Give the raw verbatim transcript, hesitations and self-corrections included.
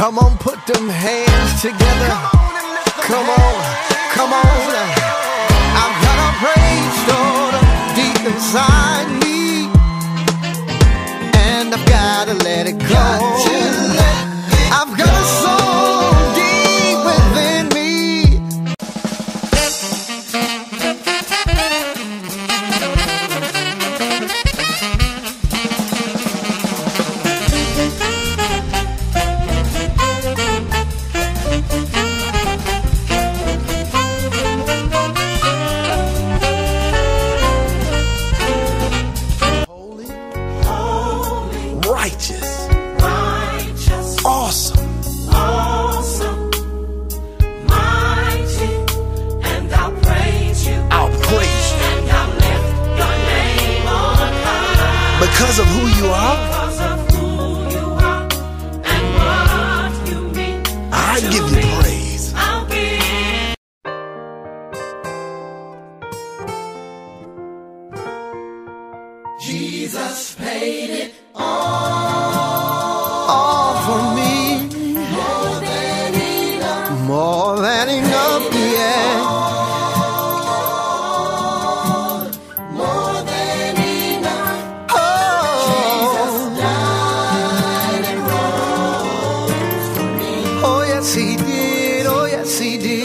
Come on, put them hands together. Come on, come on. I've got a praise stored up deep inside me, and I've gotta let it go. I've got a soul deep within me. Righteous, righteous, awesome, awesome, mighty, and I'll praise you. I'll praise you, and I'll lift your name on high. Because of who you are, because of who you are, and what you mean. I give you praise. I'll be. Jesus paid it all for me. More than enough. More than enough, yeah. More than enough. Oh, Jesus died and rose for me. Oh, yes, he did. Oh, yes, he did.